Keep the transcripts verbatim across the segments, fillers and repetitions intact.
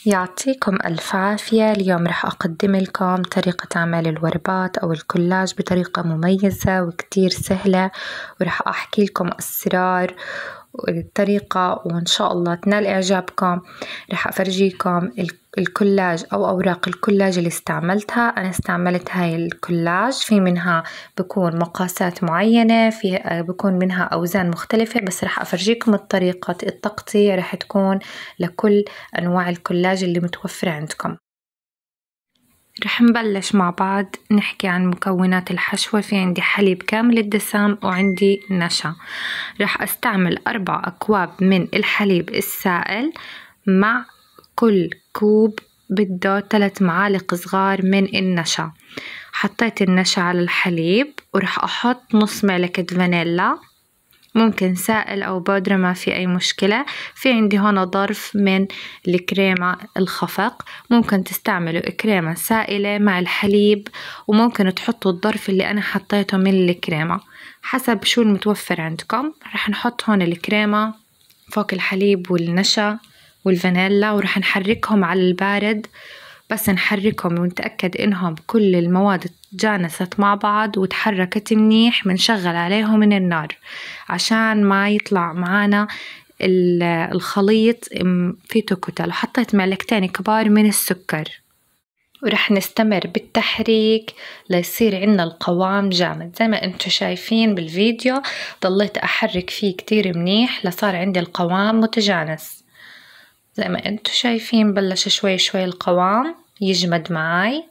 يعطيكم ألف عافية. اليوم رح أقدم لكم طريقة عمل الوربات أو الكولاج بطريقة مميزة وكتير سهلة، ورح أحكي لكم أسرار الطريقة وإن شاء الله تنال إعجابكم. رح أفرجيكم الكولاج أو أوراق الكولاج اللي استعملتها. أنا استعملت هاي الكولاج، في منها بكون مقاسات معينة، في بكون منها أوزان مختلفة، بس رح أفرجيكم الطريقة التقطيع رح تكون لكل أنواع الكولاج اللي متوفرة عندكم. رح نبلش مع بعض نحكي عن مكونات الحشوة. في عندي حليب كامل الدسم وعندي نشا. رح استعمل أربع أكواب من الحليب السائل، مع كل كوب بده ثلاث معالق صغار من النشا. حطيت النشا على الحليب ورح أحط نص معلقة فانيلا، ممكن سائل أو بودرة ما في أي مشكلة. في عندي هون ظرف من الكريمة الخفق، ممكن تستعملوا كريمة سائلة مع الحليب، وممكن تحطوا الظرف اللي أنا حطيته من الكريمة حسب شو المتوفر عندكم. رح نحط هون الكريمة فوق الحليب والنشا والفانيلا، ورح نحركهم على البارد، بس نحركهم ونتأكد إنهم كل المواد تجانست مع بعض وتحركت منيح. منشغل عليهم من النار عشان ما يطلع معانا الخليط فيه كتل. وحطيت معلقتين كبار من السكر، ورح نستمر بالتحريك ليصير عنا القوام جامد زي ما انتم شايفين بالفيديو. ضليت أحرك فيه كتير منيح لصار عندي القوام متجانس زي ما انتم شايفين. بلش شوي شوي القوام يجمد معاي.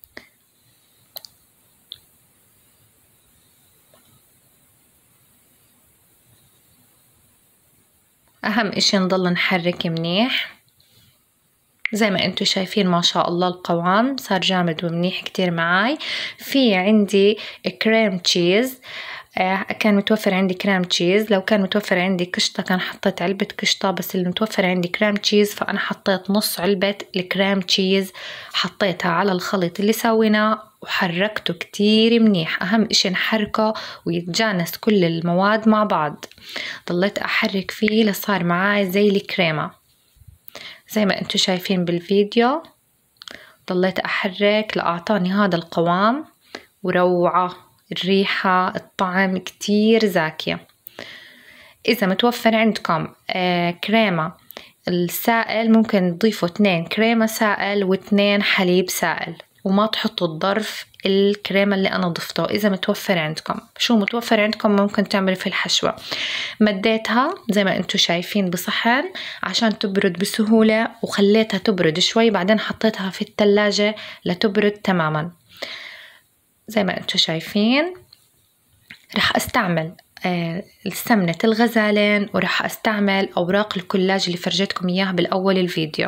أهم إشي نضل نحرك منيح زي ما انتم شايفين. ما شاء الله القوام صار جامد ومنيح كتير معاي. في عندي كريم تشيز، كان متوفر عندي كريم تشيز. لو كان متوفر عندي قشطة كان حطيت علبة قشطة، بس اللي متوفر عندي كريم تشيز، فأنا حطيت نص علبة الكريم تشيز، حطيتها على الخليط اللي سويناه وحركته كتير منيح. أهم إشي نحركه ويتجانس كل المواد مع بعض. ضليت أحرك فيه لصار معاي زي الكريمة زي ما انتم شايفين بالفيديو. ضليت أحرك لأعطاني هذا القوام، وروعة الريحة، الطعم كتير زاكية. إذا متوفر عندكم آه كريمة السائل، ممكن تضيفوا اثنين كريمة سائل واثنين حليب سائل، وما تحطوا الظرف الكريمة اللي أنا ضفته. إذا متوفر عندكم، شو متوفر عندكم ممكن تعملوا في الحشوة. مديتها زي ما انتم شايفين بصحن عشان تبرد بسهولة، وخليتها تبرد شوي، بعدين حطيتها في الثلاجة لتبرد تماما زي ما انتم شايفين. رح استعمل آه سمنة الغزالين، ورح استعمل أوراق الكولاج اللي فرجيتكم إياها بالأول الفيديو.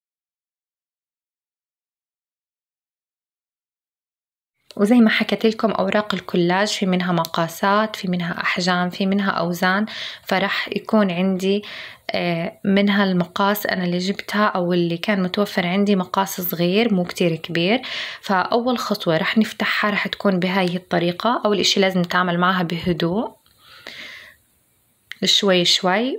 وزي ما حكيت لكم أوراق الكولاج في منها مقاسات، في منها أحجام، في منها أوزان، فرح يكون عندي منها المقاس أنا اللي جبتها أو اللي كان متوفر عندي مقاس صغير مو كتير كبير. فأول خطوة رح نفتحها رح تكون بهاي الطريقة. أول إشي لازم نتعامل معها بهدوء شوي شوي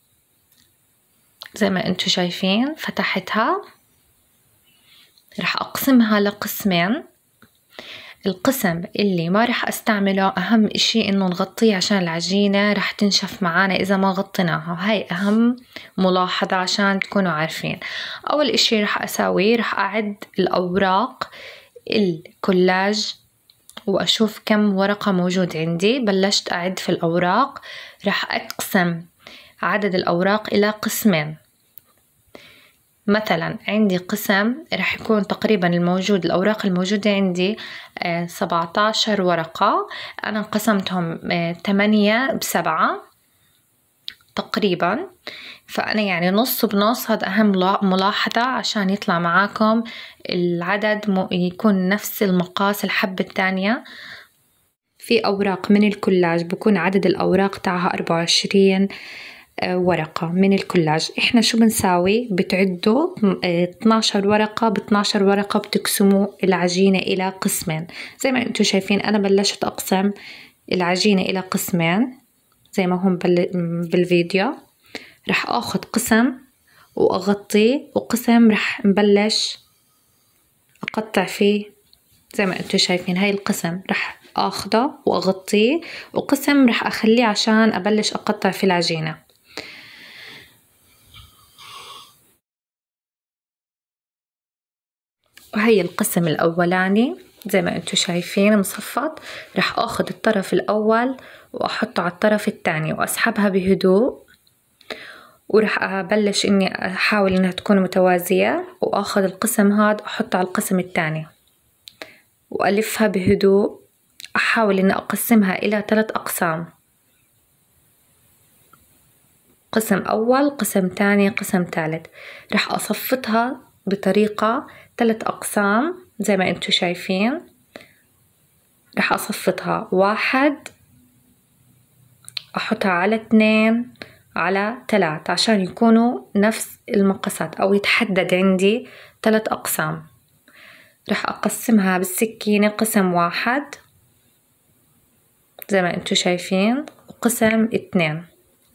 زي ما انتم شايفين. فتحتها رح أقسمها لقسمين. القسم اللي ما رح استعمله أهم إشي إنه نغطيه عشان العجينة رح تنشف معانا إذا ما غطيناها. هاي أهم ملاحظة عشان تكونوا عارفين. أول إشي رح أساويه رح أعد الأوراق الكولاج وأشوف كم ورقة موجود عندي. بلشت أعد في الأوراق. رح أقسم عدد الأوراق إلى قسمين. مثلا عندي قسم رح يكون تقريبا الموجود الأوراق الموجودة عندي آه سبعة عشر ورقة. أنا قسمتهم آه ثمانية بسبعة تقريبا، فأنا يعني نص بنص. هذا أهم ملاحظة عشان يطلع معاكم العدد يكون نفس المقاس الحبة الثانية. في أوراق من الكولاج بكون عدد الأوراق تاعها أربعة وعشرين ورقة من الكولاج. إحنا شو بنساوي؟ بتعدوا اثناشر ورقة ب اثناشر ورقة، بتقسموا العجينة إلى قسمين زي ما أنتم شايفين. أنا بلشت أقسم العجينة إلى قسمين زي ما هم بالفيديو. رح أخذ قسم وأغطيه، وقسم رح نبلش أقطع فيه زي ما انتو شايفين. هاي القسم رح اخده واغطيه، وقسم رح اخليه عشان ابلش اقطع في العجينة. وهي القسم الاولاني زي ما انتو شايفين مصفط. رح اخذ الطرف الاول واحطه على الطرف الثاني واسحبها بهدوء، ورح ابلش اني احاول انها تكون متوازية، واخذ القسم هاد احطه على القسم الثاني وألفها بهدوء. أحاول إن أقسمها إلى ثلاث أقسام، قسم أول، قسم تاني، قسم ثالث. رح أصفطها بطريقة ثلاث أقسام زي ما أنتوا شايفين. رح أصفطها واحد، أحطها على اثنين، على ثلاث، عشان يكونوا نفس المقاسات أو يتحدد عندي ثلاث أقسام. رح أقسمها بالسكينة قسم واحد زي ما انتوا شايفين، وقسم اثنين.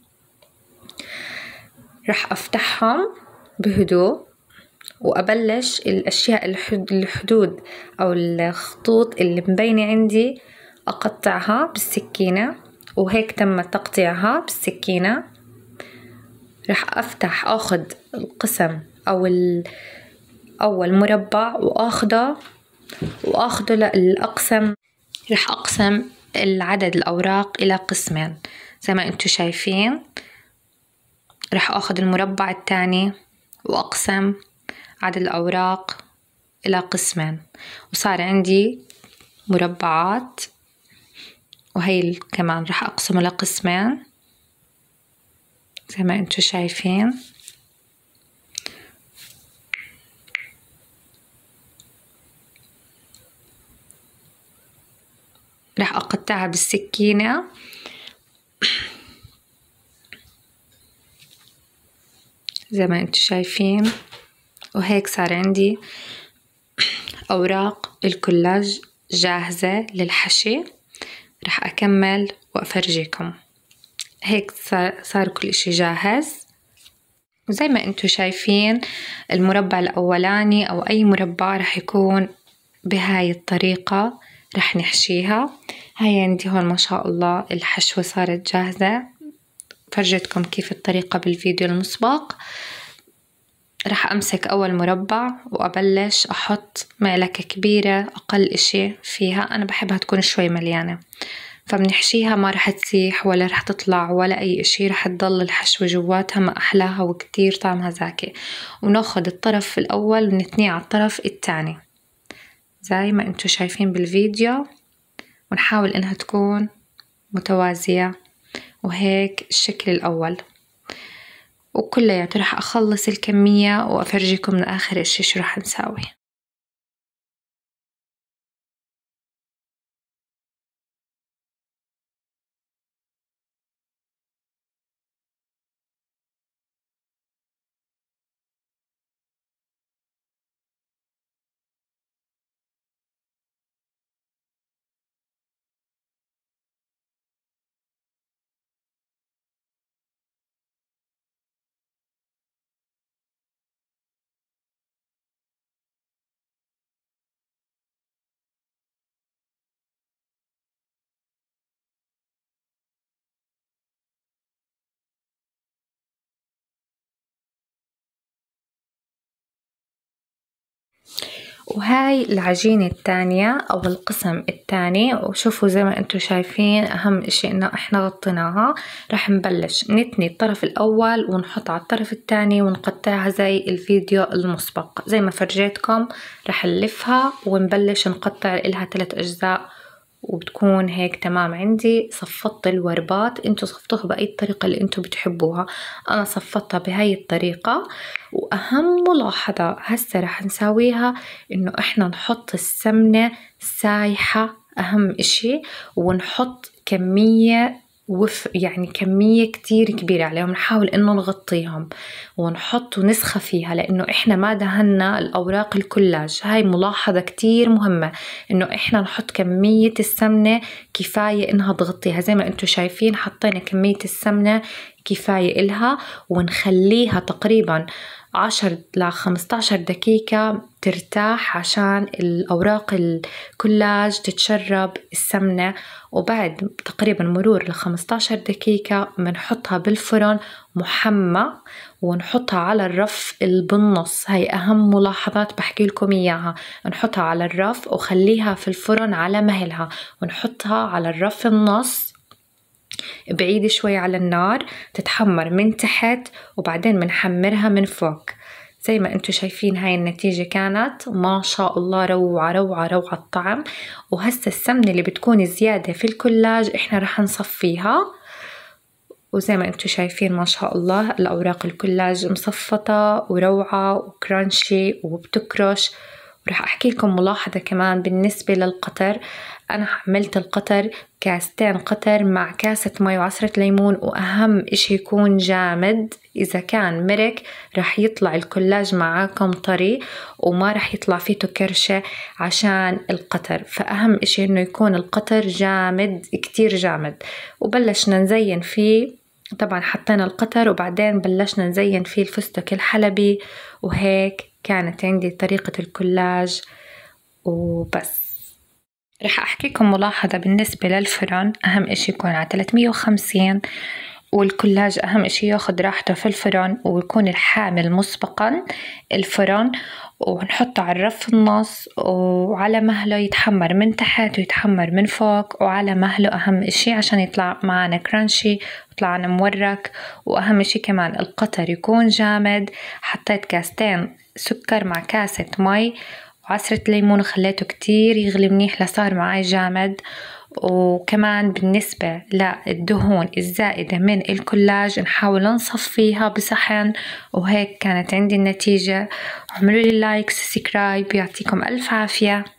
رح افتحهم بهدوء وابلش الاشياء الحدود او الخطوط اللي مبينة عندي اقطعها بالسكينة، وهيك تم تقطيعها بالسكينة. رح افتح اخذ القسم او اول مربع واخده واخده للاقسم. رح اقسم العدد الأوراق إلى قسمين زي ما انتوا شايفين. رح أخذ المربع الثاني وأقسم عدد الأوراق إلى قسمين، وصار عندي مربعات. وهي كمان رح أقسمه لقسمين زي ما انتوا شايفين. رح أقطعها بالسكينة زي ما انتوا شايفين، وهيك صار عندي أوراق الكولاج جاهزة للحشي. رح أكمل وأفرجيكم. هيك صار كل إشي جاهز. وزي ما انتوا شايفين المربع الأولاني أو أي مربع رح يكون بهاي الطريقة. رح نحشيها. هاي عندي هون ما شاء الله الحشوة صارت جاهزة، فرجتكم كيف الطريقة بالفيديو المسبق. رح أمسك أول مربع وأبلش أحط معلقة كبيرة أقل إشي فيها. أنا بحبها تكون شوي مليانة، فبنحشيها ما رح تسيح ولا رح تطلع ولا أي إشي، رح تضل الحشوة جواتها ما أحلاها وكتير طعمها زاكي. وناخد الطرف الأول ونثنيه على الطرف الثاني زي ما انتوا شايفين بالفيديو، ونحاول إنها تكون متوازية. وهيك الشكل الأول. وكلياته رح أخلص الكمية وأفرجيكم من آخر إشي شو رح نساوي. وهاي العجينة الثانية أو القسم الثاني. وشوفوا زي ما انتوا شايفين أهم إشي إنه إحنا غطيناها. رح نبلش نتني الطرف الأول ونحط على الطرف الثاني ونقطعها زي الفيديو المسبق زي ما فرجيتكم. رح نلفها ونبلش نقطع إلها ثلاث أجزاء، وبتكون هيك تمام. عندي صفطت الوربات، انتوا صفطوها بأي طريقة اللي انتوا بتحبوها. انا صفطتها بهاي الطريقة. واهم ملاحظة هسه رح نساويها انه احنا نحط السمنة سايحة، اهم اشي، ونحط كمية وف يعني كمية كتير كبيرة عليهم، نحاول إنه نغطيهم ونحط ونسخة فيها، لأنه إحنا ما دهنا الأوراق الكولاج. هاي ملاحظة كتير مهمة، إنه إحنا نحط كمية السمنة كفاية إنها تغطيها. زي ما أنتوا شايفين حطينا كمية السمنة كفاية إلها، ونخليها تقريبا عشر لخمستاشر دقيقة ترتاح عشان الأوراق الكولاج تتشرب السمنة. وبعد تقريبا مرور لخمستاشر دقيقة بنحطها بالفرن محمى، ونحطها على الرف اللي بالنص. هاي أهم ملاحظات بحكي لكم إياها، نحطها على الرف وخليها في الفرن على مهلها، ونحطها على الرف النص بعيد شوي على النار تتحمر من تحت، وبعدين بنحمرها من فوق. زي ما انتوا شايفين هاي النتيجة كانت ما شاء الله روعة روعة روعة الطعم. وهسه السمنة اللي بتكون زيادة في الكولاج احنا رح نصفيها، وزي ما انتوا شايفين ما شاء الله الأوراق الكولاج مصفطة وروعة وكرانشي وبتكرش. ورح أحكي لكم ملاحظة كمان بالنسبة للقطر. أنا عملت القطر كاستين قطر مع كاسة مي وعصرة ليمون، وأهم إشي يكون جامد. إذا كان مرك رح يطلع الكولاج معاكم طري وما رح يطلع فيه كرشة عشان القطر، فأهم إشي إنه يكون القطر جامد كتير جامد. وبلشنا نزين فيه، طبعا حطينا القطر وبعدين بلشنا نزين فيه الفستق الحلبي. وهيك كانت عندي طريقة الكولاج وبس. رح أحكيكم ملاحظة بالنسبة للفرن. أهم إشي يكون على ثلاثمية وخمسين، والكولاج أهم إشي ياخد راحته في الفرن ويكون الحامل مسبقا الفرن، ونحطه على الرف النص وعلى مهله يتحمر من تحت ويتحمر من فوق وعلى مهله. أهم إشي عشان يطلع معنا كرانشي يطلع معنا مورك. وأهم إشي كمان القطر يكون جامد. حطيت كاستين سكر مع كاسة مي وعصرة ليمون وخليته كتير يغلي منيح لصار معي جامد. وكمان بالنسبة للدهون الزائدة من الكولاج نحاول نصفيها بصحن. وهيك كانت عندي النتيجة. اعملوا لي لايك سبسكرايب، يعطيكم ألف عافية.